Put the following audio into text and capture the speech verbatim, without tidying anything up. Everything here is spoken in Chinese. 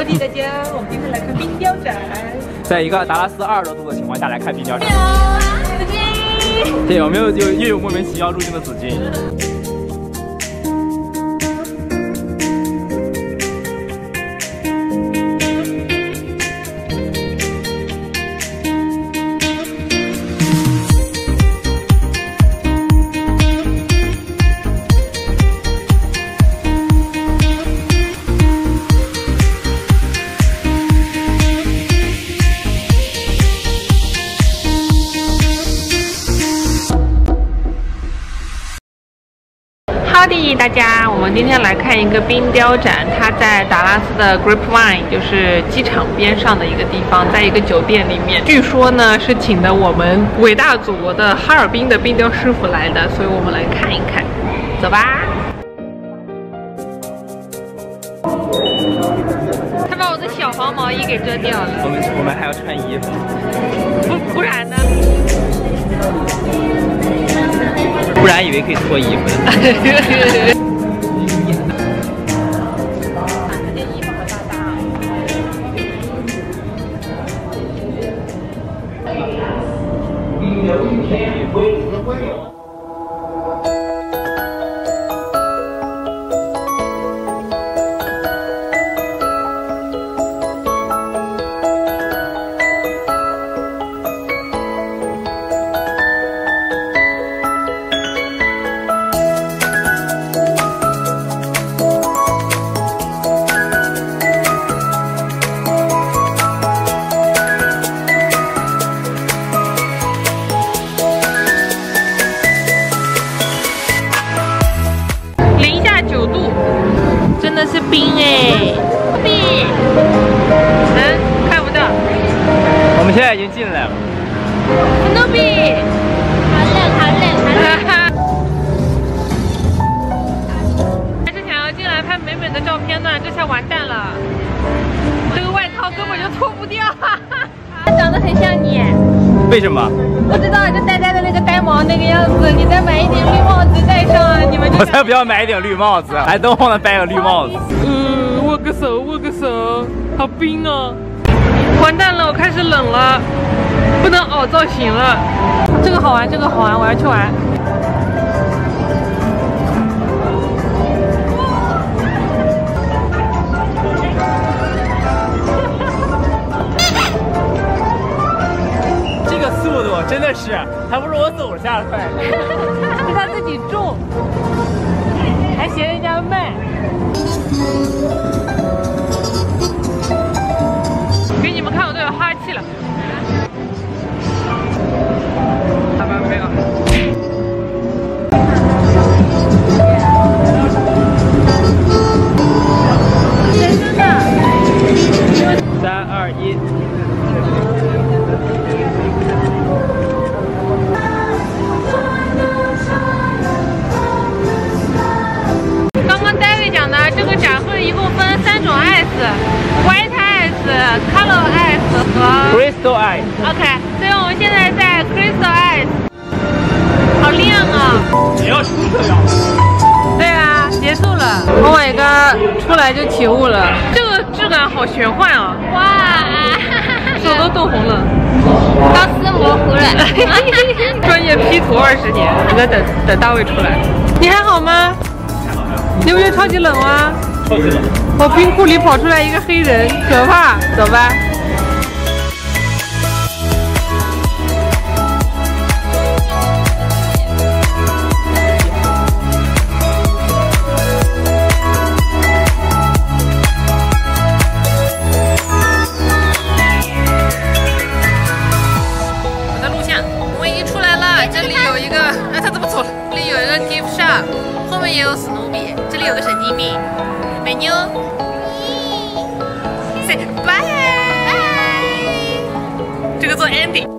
Hello， 大家，我们今天来看冰雕展。 在一个达拉斯二十多度的情况下来看冰雕展。 紫金。 对，有没有就又有莫名其妙入境的紫金？ 好的，大家，我们今天来看一个冰雕展，它在达拉斯的 Grapevine， 就是机场边上的一个地方，在一个酒店里面。据说呢是请的我们伟大祖国的哈尔滨的冰雕师傅来的，所以我们来看一看。走吧。他把我的小黄毛衣给遮掉了。 我们我们还要穿衣服。 不不然呢？ 不然以为可以脱衣服的。这件衣服好大大啊！真的是冰哎，冰，嗯，看不到。 我们现在已经进来了。 no 冰，好冷好冷好冷。还是想要进来拍美美的照片呢，这下完蛋了。这个外套根本就脱不掉，它长得很像你。 为什么？ 不知道，就呆呆的那个呆毛那个样子。你再买一点绿帽子戴上，你们就。 我才不要买一顶绿帽子，还都忘了戴个绿帽子。 嗯，握个手，握个手，好冰哦！完蛋了，我开始冷了，不能凹造型了。这个好玩，这个好玩，我要去玩。 这个速度真的是，还不如我走下来快。 是他自己重，还嫌人家慢。给你们看，我都有哈气了。好吧，没有。人生的。 三二一。 这个展会一共分三种 ice，white ice、color ice 和 crystal ice。 OK， 所以我们现在在 crystal ice， 好亮啊！ 也要出这样。 对啊，结束了。Oh my god， 出来就起雾了。这个质感好玄幻啊！哇，手都冻红了， 钢丝模糊了。 专业 P 图二十年，你在等等大卫出来。你还好吗？ 你不觉得超级冷吗？ 超级冷！ 我冰库里跑出来一个黑人，可怕！走吧。我在录像，我们已经出来了。这里有一个，哎，他怎么走了？这里有一个 gift shop。 后面也有史努比，这里有个神经病，美妞 ，say bye，这个做 ending。